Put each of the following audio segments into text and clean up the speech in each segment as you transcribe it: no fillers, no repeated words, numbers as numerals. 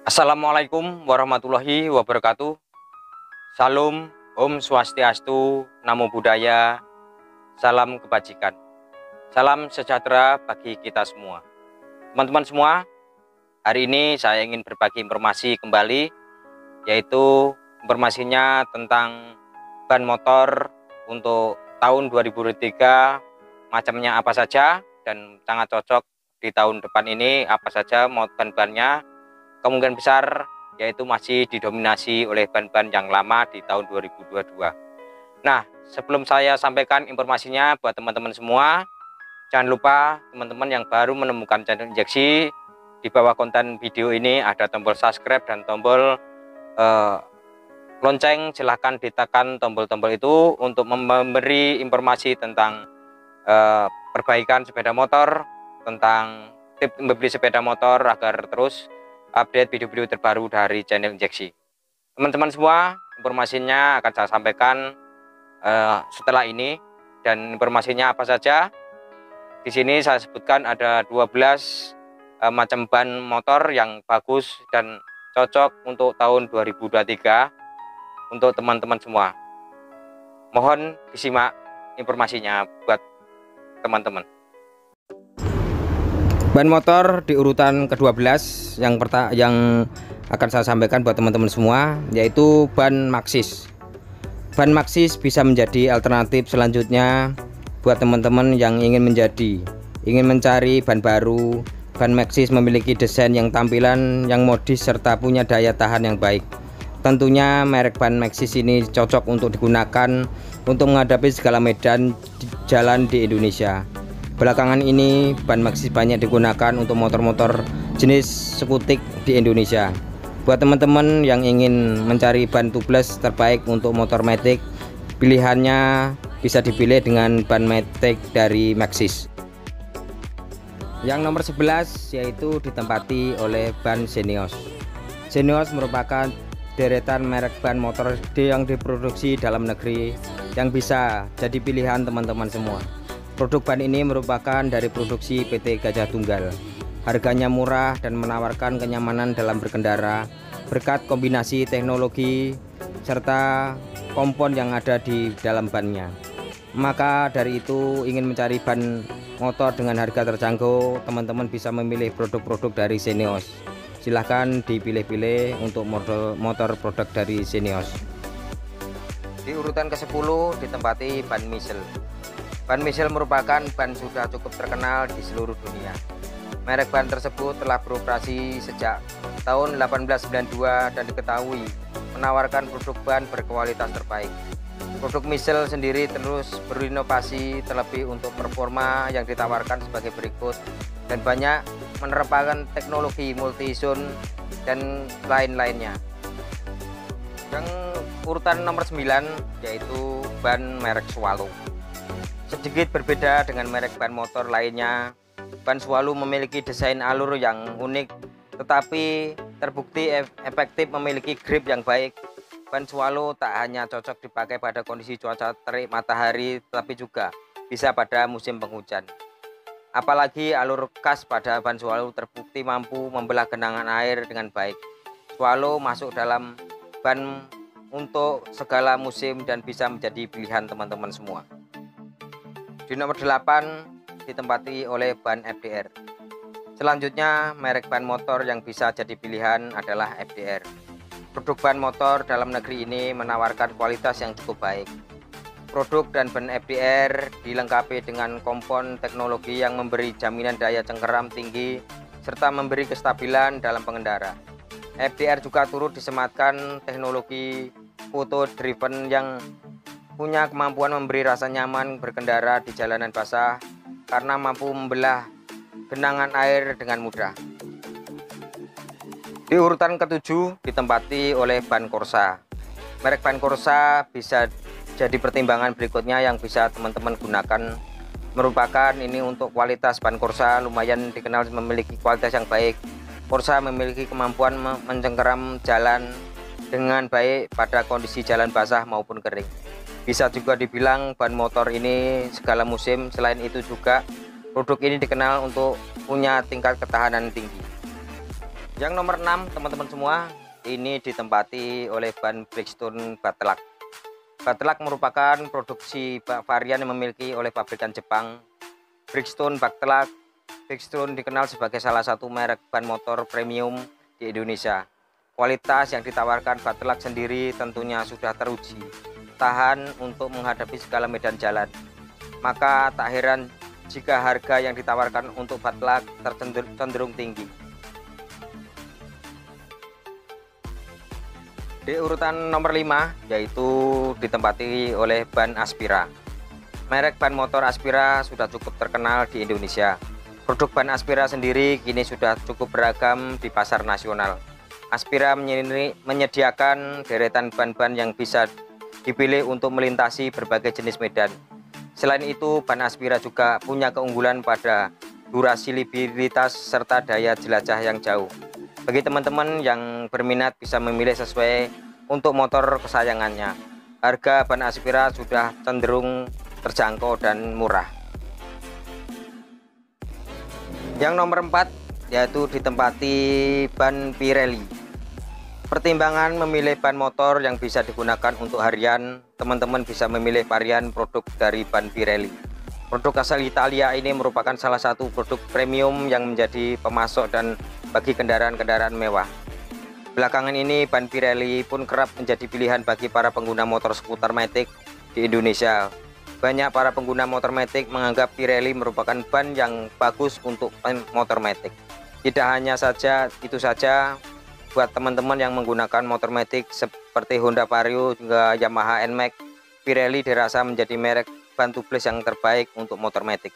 Assalamualaikum warahmatullahi wabarakatuh. Salam, Om Swastiastu, Namo Buddhaya, salam kebajikan, salam sejahtera bagi kita semua. Teman-teman semua, hari ini saya ingin berbagi informasi kembali, yaitu informasinya tentang ban motor untuk tahun 2023, macamnya apa saja, dan sangat cocok di tahun depan ini apa saja ban-bannya. Kemungkinan besar yaitu masih didominasi oleh ban-ban yang lama di tahun 2022. Nah, sebelum saya sampaikan informasinya buat teman-teman semua, jangan lupa teman-teman yang baru menemukan channel Injeksi, di bawah konten video ini ada tombol subscribe dan tombol lonceng. Silahkan ditekan tombol-tombol itu untuk memberi informasi tentang perbaikan sepeda motor, tentang tips membeli sepeda motor agar terus update video-video terbaru dari channel Injeksi. Teman-teman semua, informasinya akan saya sampaikan setelah ini, dan informasinya apa saja. Di sini saya sebutkan ada 12 macam ban motor yang bagus dan cocok untuk tahun 2023 untuk teman-teman semua. Mohon disimak informasinya buat teman-teman. Ban motor di urutan ke-12 yang akan saya sampaikan buat teman-teman semua, yaitu ban Maxxis. Ban Maxxis bisa menjadi alternatif selanjutnya buat teman-teman yang ingin mencari ban baru. Ban Maxxis memiliki desain yang tampilan yang modis serta punya daya tahan yang baik. Tentunya merek ban Maxxis ini cocok untuk digunakan untuk menghadapi segala medan jalan di Indonesia. Belakangan ini ban Maxxis banyak digunakan untuk motor-motor jenis skutik di Indonesia. Buat teman-teman yang ingin mencari ban tubeless terbaik untuk motor matic, pilihannya bisa dipilih dengan ban matic dari Maxxis. Yang nomor 11 yaitu ditempati oleh ban Xenios. Xenios merupakan deretan merek ban motor yang diproduksi dalam negeri yang bisa jadi pilihan teman-teman semua. Produk ban ini merupakan dari produksi PT Gajah Tunggal. Harganya murah dan menawarkan kenyamanan dalam berkendara berkat kombinasi teknologi serta kompon yang ada di dalam bannya. Maka dari itu, ingin mencari ban motor dengan harga terjangkau, teman-teman bisa memilih produk-produk dari Xenios. Silahkan dipilih-pilih untuk motor produk dari Xenios. Di urutan ke-10 ditempati ban Michelin. Ban Michelin merupakan ban sudah cukup terkenal di seluruh dunia. Merek ban tersebut telah beroperasi sejak tahun 1892 dan diketahui menawarkan produk ban berkualitas terbaik. Produk Michelin sendiri terus berinovasi terlebih untuk performa yang ditawarkan sebagai berikut, dan banyak menerapkan teknologi multi-zone dan lain-lainnya. Yang urutan nomor 9 yaitu ban merek Swallow. Sedikit berbeda dengan merek ban motor lainnya, ban Swallow memiliki desain alur yang unik tetapi terbukti efektif, memiliki grip yang baik. Ban Swallow tak hanya cocok dipakai pada kondisi cuaca terik matahari, tetapi juga bisa pada musim penghujan. Apalagi alur khas pada ban Swallow terbukti mampu membelah genangan air dengan baik. Swallow masuk dalam ban untuk segala musim dan bisa menjadi pilihan teman-teman semua. Di nomor 8 ditempati oleh ban FDR. Selanjutnya, merek ban motor yang bisa jadi pilihan adalah FDR. Produk ban motor dalam negeri ini menawarkan kualitas yang cukup baik. Produk dan ban FDR dilengkapi dengan kompon teknologi yang memberi jaminan daya cengkeram tinggi serta memberi kestabilan dalam pengendara. FDR juga turut disematkan teknologi photo driven yang punya kemampuan memberi rasa nyaman berkendara di jalanan basah karena mampu membelah genangan air dengan mudah. Di urutan ke-7 ditempati oleh ban Corsa. Merek ban Corsa bisa jadi pertimbangan berikutnya yang bisa teman-teman gunakan. Merupakan ini untuk kualitas ban Corsa lumayan dikenal memiliki kualitas yang baik. Corsa memiliki kemampuan mencengkeram jalan dengan baik pada kondisi jalan basah maupun kering. Bisa juga dibilang ban motor ini segala musim. Selain itu juga produk ini dikenal untuk punya tingkat ketahanan tinggi. Yang nomor 6 teman-teman semua, ini ditempati oleh ban Bridgestone Batelak. Batelak merupakan produksi varian yang memiliki oleh pabrikan Jepang. Bridgestone Batelak. Bridgestone dikenal sebagai salah satu merek ban motor premium di Indonesia. Kualitas yang ditawarkan Batelak sendiri tentunya sudah teruji, tahan untuk menghadapi segala medan jalan. Maka tak heran jika harga yang ditawarkan untuk Batelak cenderung tinggi. Di urutan nomor 5 yaitu ditempati oleh ban Aspira. Merek ban motor Aspira sudah cukup terkenal di Indonesia. Produk ban Aspira sendiri kini sudah cukup beragam di pasar nasional. Aspira menyediakan deretan ban-ban yang bisa dipilih untuk melintasi berbagai jenis medan. Selain itu, ban Aspira juga punya keunggulan pada durasi liabilitas serta daya jelajah yang jauh. Bagi teman-teman yang berminat bisa memilih sesuai untuk motor kesayangannya. Harga ban Aspira sudah cenderung terjangkau dan murah. Yang nomor 4 yaitu ditempati ban Pirelli. Pertimbangan memilih ban motor yang bisa digunakan untuk harian, teman-teman bisa memilih varian produk dari ban Pirelli. Produk asal Italia ini merupakan salah satu produk premium yang menjadi pemasok dan bagi kendaraan-kendaraan mewah. Belakangan ini ban Pirelli pun kerap menjadi pilihan bagi para pengguna motor skuter matic di Indonesia. Banyak para pengguna motor matic menganggap Pirelli merupakan ban yang bagus untuk motor matic. Tidak hanya saja itu saja, buat teman-teman yang menggunakan motor matic seperti Honda Vario hingga Yamaha NMAX, Pirelli dirasa menjadi merek ban tubeless yang terbaik untuk motor matic.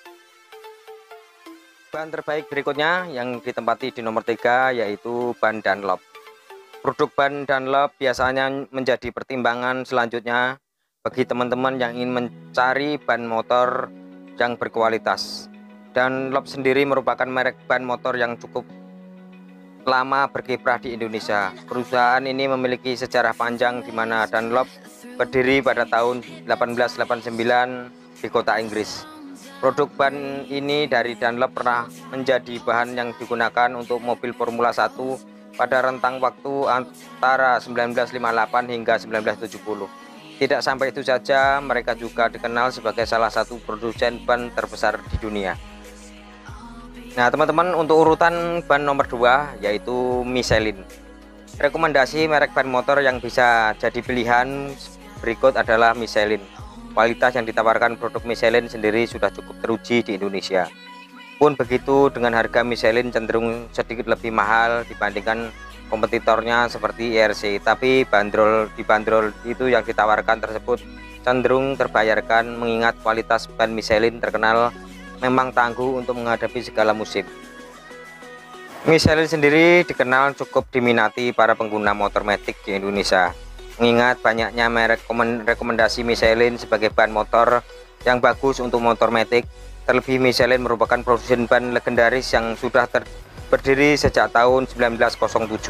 Ban terbaik berikutnya yang ditempati di nomor 3 yaitu ban Dunlop. Produk ban Dunlop biasanya menjadi pertimbangan selanjutnya bagi teman-teman yang ingin mencari ban motor yang berkualitas. Dunlop sendiri merupakan merek ban motor yang cukup lama berkiprah di Indonesia. Perusahaan ini memiliki sejarah panjang di mana Dunlop berdiri pada tahun 1889 di kota Inggris. Produk ban ini dari Dunlop pernah menjadi bahan yang digunakan untuk mobil Formula 1 pada rentang waktu antara 1958 hingga 1970. Tidak sampai itu saja, mereka juga dikenal sebagai salah satu produsen ban terbesar di dunia. Nah teman-teman, untuk urutan ban nomor 2 yaitu Michelin. Rekomendasi merek ban motor yang bisa jadi pilihan berikut adalah Michelin. Kualitas yang ditawarkan produk Michelin sendiri sudah cukup teruji di Indonesia. Pun begitu, dengan harga Michelin cenderung sedikit lebih mahal dibandingkan kompetitornya seperti IRC. Tapi dibanderol itu yang ditawarkan tersebut cenderung terbayarkan mengingat kualitas ban Michelin terkenal memang tangguh untuk menghadapi segala musim. Michelin sendiri dikenal cukup diminati para pengguna motor matic di Indonesia. Mengingat banyaknya merek rekomendasi Michelin sebagai ban motor yang bagus untuk motor matic, terlebih Michelin merupakan produsen ban legendaris yang sudah berdiri sejak tahun 1907.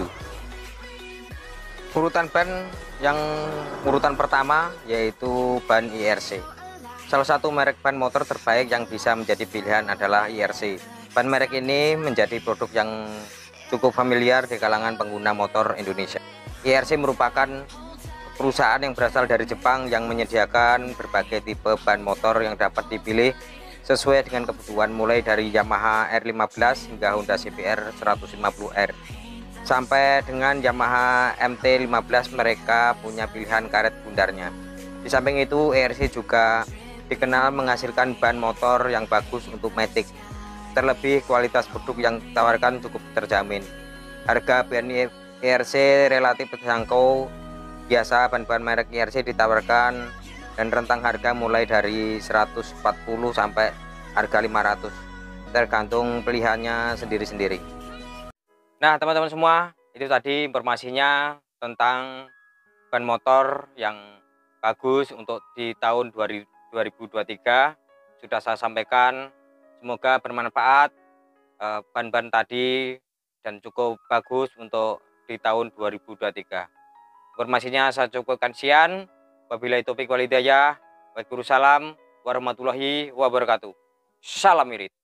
Urutan ban yang urutan pertama yaitu ban IRC. Salah satu merek ban motor terbaik yang bisa menjadi pilihan adalah IRC. Ban merek ini menjadi produk yang cukup familiar di kalangan pengguna motor Indonesia. IRC merupakan perusahaan yang berasal dari Jepang yang menyediakan berbagai tipe ban motor yang dapat dipilih sesuai dengan kebutuhan, mulai dari Yamaha R15 hingga Honda CBR 150R sampai dengan Yamaha MT15. Mereka punya pilihan karet bundarnya. Di samping itu, IRC juga dikenal menghasilkan ban motor yang bagus untuk matic. Terlebih kualitas produk yang ditawarkan cukup terjamin. Harga ban IRC relatif terjangkau. Biasa ban-ban merek IRC ditawarkan dan rentang harga mulai dari 140 sampai harga 500, tergantung pilihannya sendiri-sendiri. Nah teman-teman semua, itu tadi informasinya tentang ban motor yang bagus untuk di tahun 2023 sudah saya sampaikan. Semoga bermanfaat ban-ban tadi dan cukup bagus untuk di tahun 2023. Informasinya saya cukupkan sekian. Wabillahi taufiq wal hidayah. Waalaikumsalam warahmatullahi wabarakatuh. Salam irit.